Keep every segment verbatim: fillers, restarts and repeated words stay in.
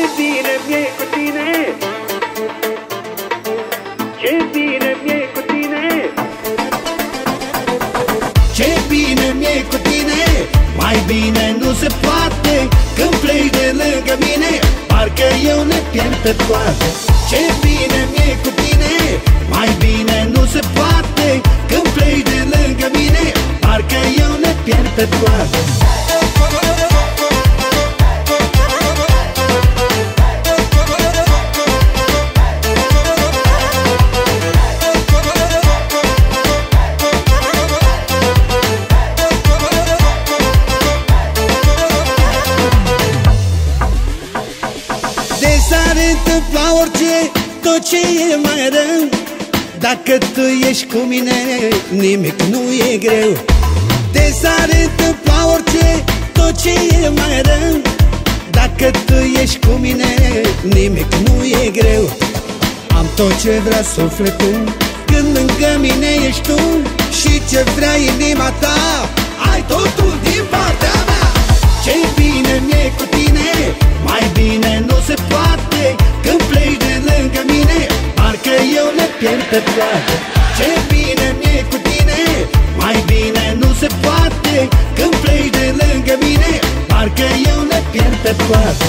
bine mi-e cu tine, ce bine mi-e cu tine, ce bine mi-e cu tine, mai bine nu se poate. Când pleci de lângă mine, parcă eu ne pierd pe toate. Ce bine mi-e cu tine, mai bine nu se poate. Când pleci de lângă mine, parcă eu ne pierd pe toate. S-ar întâmpla orice, tot ce e mai rău, dacă tu ești cu mine, nimic nu e greu. Te s-ar întâmpla orice, tot ce e mai rău, dacă tu ești cu mine, nimic nu e greu. Am tot ce vrea sufletul, când lângă mine ești tu, și ce vrea inima ta, ai totul din partea mea. Ce bine mi-e cu tine, mai bine nu se poate. Când pleci de lângă mine, parcă eu le pierd pe toate. Ce bine mi-e cu tine, mai bine nu se poate. Când pleci de lângă mine, parcă eu le pierd pe toate.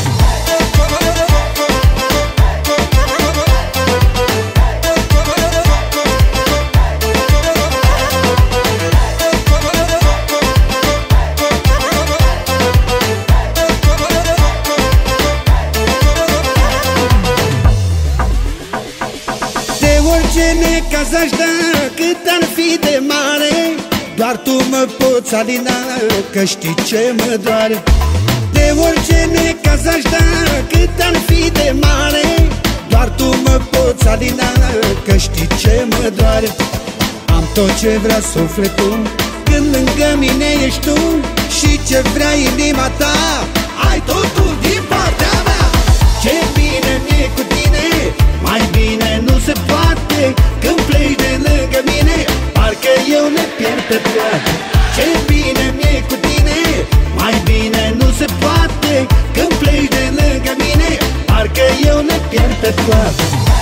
Ce necaz aș da, cât ar fi de mare, doar tu mă poți alina, că știi ce mă doare. De orice necaz aș da, cât ar fi de mare, doar tu mă poți alina, că știi ce mă doare. Am tot ce vrea sufletul, când lângă mine ești tu, și ce vrea inima ta, ai totul din partea mea. Ce bine mi-e cu tine, mai bine nu se poate. Când pleci de lângă mine, parcă eu le pierd pe toate. Ce bine mi-e cu tine, mai bine nu se poate. Când pleci de lângă mine, parcă eu le pierd pe toate.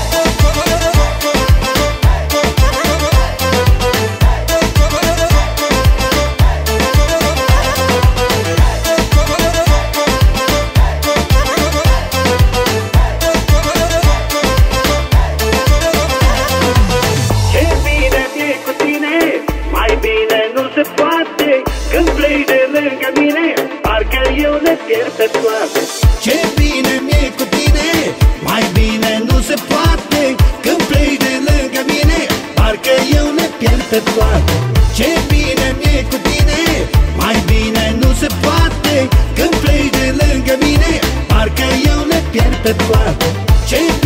Când pleci de lângă mine, parcă eu le pierd pe toate. Ce bine mi-e cu tine, mai bine nu se poate. Când pleci de lângă mine, parcă eu le pierd pe toate. Ce bine mi-e cu tine, mai bine nu se poate. Când pleci de lângă mine, parcă eu le pierd pe toate. Ce